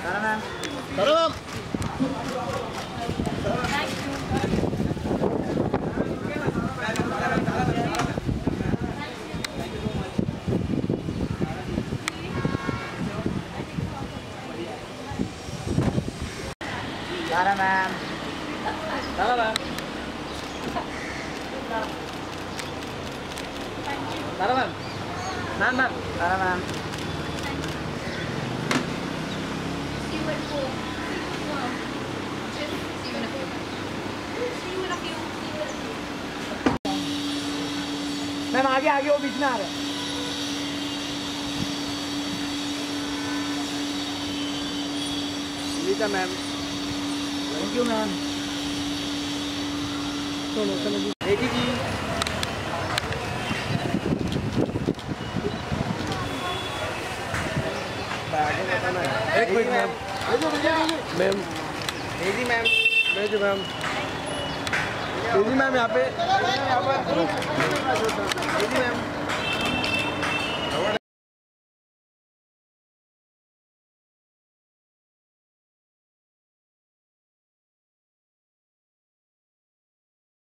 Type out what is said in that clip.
Sara ma'am. Sara ma'am. Sara ma'am. Sara ma'am. Sara ma'am. Ma'am. Sara ma'am. Ma'am आगे वो बीच में आ रहा है। Amrita ma'am. Thank you ma'am. चलो जी। बेटी जी। एक मिनट मैम। मैम। बेटी मैम। बेटी मैम। बेटी मैम यहाँ पे।